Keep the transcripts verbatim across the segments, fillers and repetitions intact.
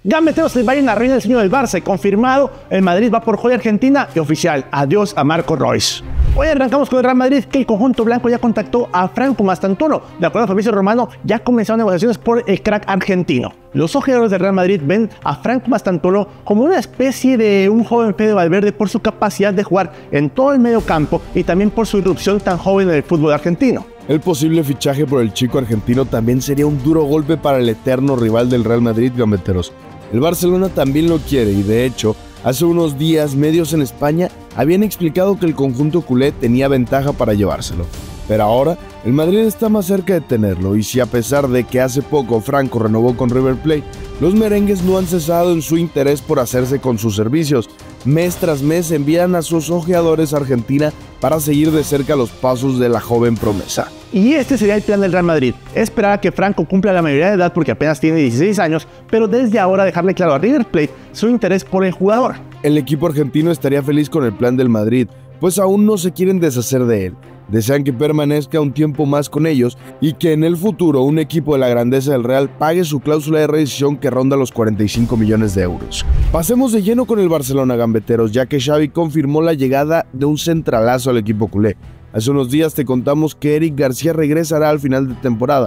Gambeteros, el Bayern arruina el sueño del Barça y confirmado, el Madrid va por joya argentina y oficial, adiós a Marco Reus. Hoy arrancamos con el Real Madrid, que el conjunto blanco ya contactó a Franco Mastantuono. De acuerdo a Fabrizio Romano, ya comenzaron negociaciones por el crack argentino. Los ojeadores del Real Madrid ven a Franco Mastantuono como una especie de un joven Fede Valverde por su capacidad de jugar en todo el medio campo y también por su irrupción tan joven en el fútbol argentino. El posible fichaje por el chico argentino también sería un duro golpe para el eterno rival del Real Madrid, gambeteros. El Barcelona también lo quiere y, de hecho, hace unos días medios en España habían explicado que el conjunto culé tenía ventaja para llevárselo. Pero ahora, el Madrid está más cerca de tenerlo, y si a pesar de que hace poco Franco renovó con River Plate, los merengues no han cesado en su interés por hacerse con sus servicios. Mes tras mes envían a sus ojeadores a Argentina para seguir de cerca los pasos de la joven promesa. Y este sería el plan del Real Madrid, esperar a que Franco cumpla la mayoría de edad porque apenas tiene dieciséis años, pero desde ahora dejarle claro a River Plate su interés por el jugador. El equipo argentino estaría feliz con el plan del Madrid, pues aún no se quieren deshacer de él. Desean que permanezca un tiempo más con ellos y que en el futuro un equipo de la grandeza del Real pague su cláusula de rescisión que ronda los cuarenta y cinco millones de euros. Pasemos de lleno con el Barcelona, gambeteros, ya que Xavi confirmó la llegada de un centralazo al equipo culé. Hace unos días te contamos que Eric García regresará al final de temporada,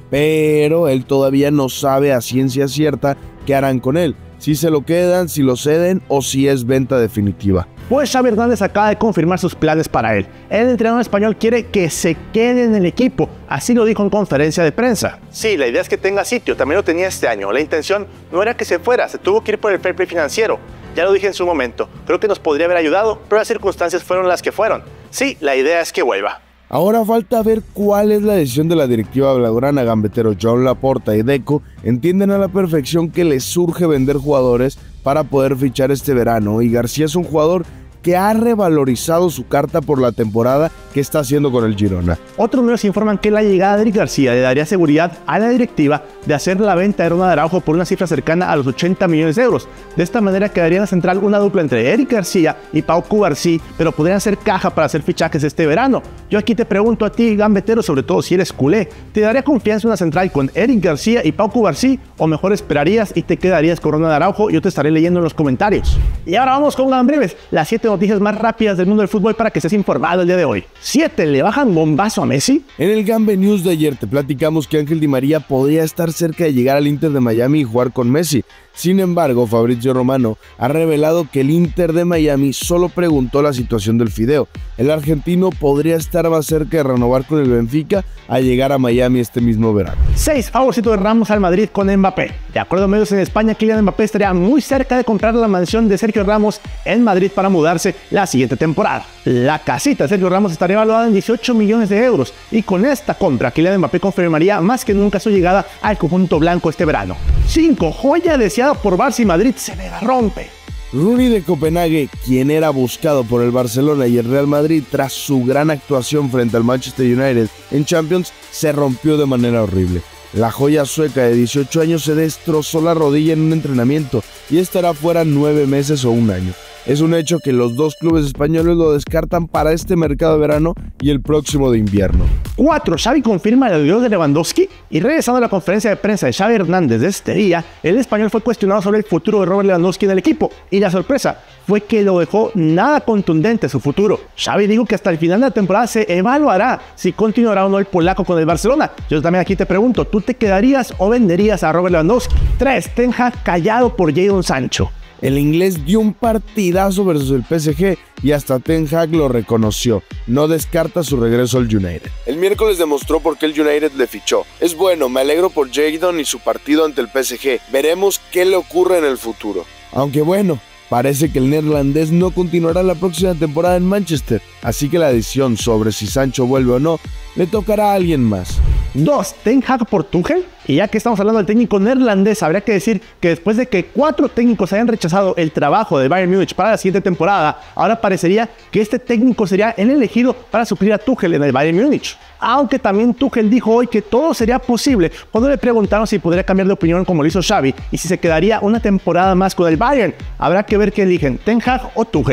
pero él todavía no sabe a ciencia cierta qué harán con él, si se lo quedan, si lo ceden o si es venta definitiva. Pues Xavi Hernández acaba de confirmar sus planes para él. El entrenador español quiere que se quede en el equipo, así lo dijo en conferencia de prensa. Sí, la idea es que tenga sitio, también lo tenía este año. La intención no era que se fuera, se tuvo que ir por el fair play financiero. Ya lo dije en su momento, creo que nos podría haber ayudado, pero las circunstancias fueron las que fueron. Sí, la idea es que vuelva. Ahora falta ver cuál es la decisión de la directiva blaugrana, gambeteros. Joan Laporta y Deco entienden a la perfección que les surge vender jugadores para poder fichar este verano, y García es un jugador que ha revalorizado su carta por la temporada que está haciendo con el Girona. Otros medios informan que la llegada de Eric García le daría seguridad a la directiva de hacer la venta de Ronald Araujo por una cifra cercana a los ochenta millones de euros. De esta manera quedaría en la central una dupla entre Eric García y Pau Cubarsí, pero podrían hacer caja para hacer fichajes este verano. Yo aquí te pregunto a ti, gambetero, sobre todo si eres culé, ¿te daría confianza una central con Eric García y Pau Cubarsí, o mejor esperarías y te quedarías con Ronald Araujo? Yo te estaré leyendo en los comentarios. Y ahora vamos con las breves, las siete noticias más rápidas del mundo del fútbol para que estés informado el día de hoy. siete. ¿Le bajan bombazo a Messi? En el Gambe News de ayer te platicamos que Ángel Di María podría estar cerca de llegar al Inter de Miami y jugar con Messi. Sin embargo, Fabrizio Romano ha revelado que el Inter de Miami solo preguntó la situación del Fideo. El argentino podría estar más cerca de renovar con el Benfica a llegar a Miami este mismo verano. seis. Favorcito de Ramos al Madrid con Mbappé. De acuerdo a medios en España, Kylian Mbappé estaría muy cerca de comprar la mansión de Sergio Ramos en Madrid para mudarse la siguiente temporada. La casita de Sergio Ramos estaría valuada en dieciocho millones de euros y con esta compra Kylian Mbappé confirmaría más que nunca su llegada al conjunto blanco este verano. cinco. Joya deseada por Barça y Madrid se mega rompe. Rooney de Copenhague, quien era buscado por el Barcelona y el Real Madrid tras su gran actuación frente al Manchester United en Champions, se rompió de manera horrible. La joya sueca de dieciocho años se destrozó la rodilla en un entrenamiento y estará fuera nueve meses o un año. Es un hecho que los dos clubes españoles lo descartan para este mercado de verano y el próximo de invierno. cuatro. Xavi confirma el adiós de Lewandowski. Y regresando a la conferencia de prensa de Xavi Hernández de este día, el español fue cuestionado sobre el futuro de Robert Lewandowski en el equipo. Y la sorpresa fue que lo dejó nada contundente su futuro. Xavi dijo que hasta el final de la temporada se evaluará si continuará o no el polaco con el Barcelona. Yo también aquí te pregunto, ¿tú te quedarías o venderías a Robert Lewandowski? tres. Ten Hag callado por Jadon Sancho. El inglés dio un partidazo versus el P S G y hasta Ten Hag lo reconoció. No descarta su regreso al United. El miércoles demostró por qué el United le fichó. Es bueno, me alegro por Jadon y su partido ante el P S G. Veremos qué le ocurre en el futuro. Aunque bueno, parece que el neerlandés no continuará la próxima temporada en Manchester, así que la decisión sobre si Sancho vuelve o no le tocará a alguien más. dos. Ten Hag por Tuchel. Y ya que estamos hablando del técnico neerlandés, habría que decir que después de que cuatro técnicos hayan rechazado el trabajo de Bayern Múnich para la siguiente temporada, ahora parecería que este técnico sería el elegido para suplir a Tuchel en el Bayern Múnich. Aunque también Tuchel dijo hoy que todo sería posible cuando le preguntaron si podría cambiar de opinión como lo hizo Xavi y si se quedaría una temporada más con el Bayern. Habrá que ver qué eligen, Ten Hag o Tuchel.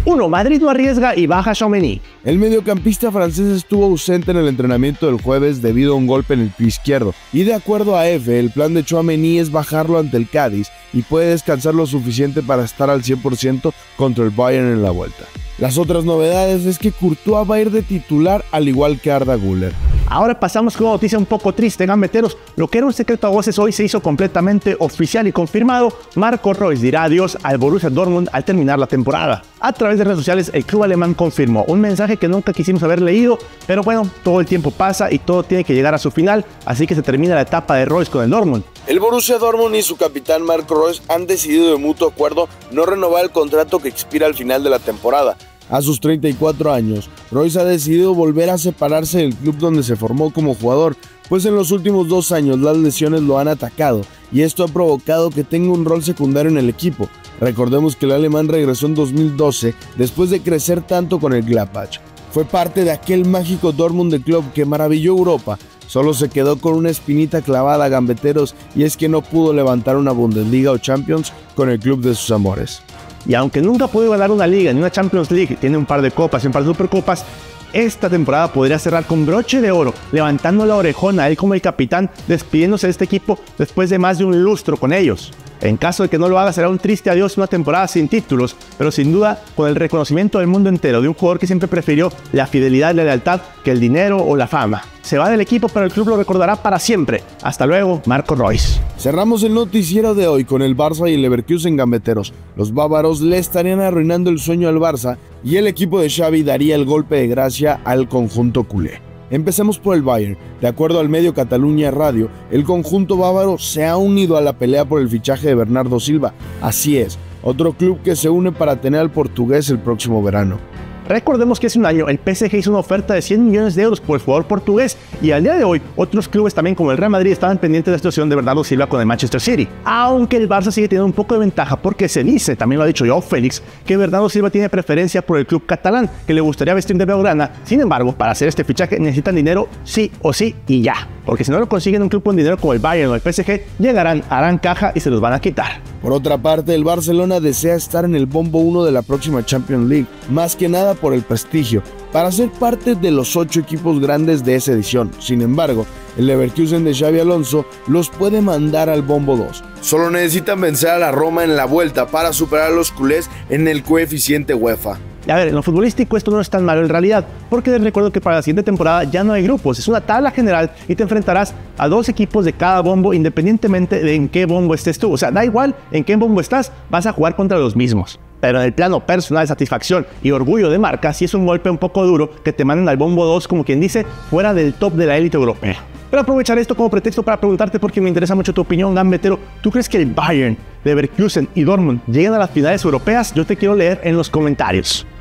uno. Madrid no arriesga y baja Tchouaméni. El mediocampista francés estuvo ausente en el entrenamiento del jueves debido a un golpe en el pie izquierdo, y de acuerdo a F, el plan de Tchouaméni es bajarlo ante el Cádiz y puede descansar lo suficiente para estar al cien por ciento contra el Bayern en la vuelta. Las otras novedades es que Courtois va a ir de titular al igual que Arda Güler. Ahora pasamos con una noticia un poco triste, gambeteros. Lo que era un secreto a voces hoy se hizo completamente oficial y confirmado. Marco Reus dirá adiós al Borussia Dortmund al terminar la temporada. A través de redes sociales, el club alemán confirmó un mensaje que nunca quisimos haber leído, pero bueno, todo el tiempo pasa y todo tiene que llegar a su final, así que se termina la etapa de Reus con el Dortmund. El Borussia Dortmund y su capitán Marco Reus han decidido de mutuo acuerdo no renovar el contrato que expira al final de la temporada. A sus treinta y cuatro años, Reus ha decidido volver a separarse del club donde se formó como jugador, pues en los últimos dos años las lesiones lo han atacado y esto ha provocado que tenga un rol secundario en el equipo. Recordemos que el alemán regresó en dos mil doce después de crecer tanto con el Gladbach. Fue parte de aquel mágico Dortmund de club que maravilló Europa. Solo se quedó con una espinita clavada, gambeteros, y es que no pudo levantar una Bundesliga o Champions con el club de sus amores. Y aunque nunca pudo ganar una liga ni una Champions League, tiene un par de copas y un par de supercopas, esta temporada podría cerrar con broche de oro, levantando la orejona a él como el capitán, despidiéndose de este equipo después de más de un lustro con ellos. En caso de que no lo haga, será un triste adiós una temporada sin títulos, pero sin duda con el reconocimiento del mundo entero de un jugador que siempre prefirió la fidelidad y la lealtad que el dinero o la fama. Se va del equipo, pero el club lo recordará para siempre. Hasta luego, Marco Reus. Cerramos el noticiero de hoy con el Barça y el Leverkusen, gambeteros. Los bávaros le estarían arruinando el sueño al Barça y el equipo de Xavi daría el golpe de gracia al conjunto culé. Empecemos por el Bayern. De acuerdo al medio Cataluña Radio, el conjunto bávaro se ha unido a la pelea por el fichaje de Bernardo Silva. Así es, otro club que se une para tener al portugués el próximo verano. Recordemos que hace un año el P S G hizo una oferta de cien millones de euros por el jugador portugués y al día de hoy otros clubes también como el Real Madrid estaban pendientes de la situación de Bernardo Silva con el Manchester City. Aunque el Barça sigue teniendo un poco de ventaja porque se dice, también lo ha dicho Joao Félix, que Bernardo Silva tiene preferencia por el club catalán que le gustaría vestir de blaugrana. Sin embargo, para hacer este fichaje necesitan dinero sí o sí y ya. Porque si no lo consiguen un club con dinero como el Bayern o el P S G, llegarán, harán caja y se los van a quitar. Por otra parte, el Barcelona desea estar en el bombo uno de la próxima Champions League, más que nada por el prestigio, para ser parte de los ocho equipos grandes de esa edición. Sin embargo, el Leverkusen de Xabi Alonso los puede mandar al bombo dos. Solo necesitan vencer a la Roma en la vuelta para superar a los culés en el coeficiente UEFA. A ver, en lo futbolístico esto no es tan malo en realidad, porque les recuerdo que para la siguiente temporada ya no hay grupos, es una tabla general y te enfrentarás a dos equipos de cada bombo independientemente de en qué bombo estés tú. O sea, da igual en qué bombo estás, vas a jugar contra los mismos. Pero en el plano personal, satisfacción y orgullo de marca, sí es un golpe un poco duro que te manden al bombo dos, como quien dice, fuera del top de la élite europea. Pero aprovechar esto como pretexto para preguntarte, porque me interesa mucho tu opinión, gambetero. ¿Tú crees que el Bayern, Leverkusen y Dortmund lleguen a las finales europeas? Yo te quiero leer en los comentarios.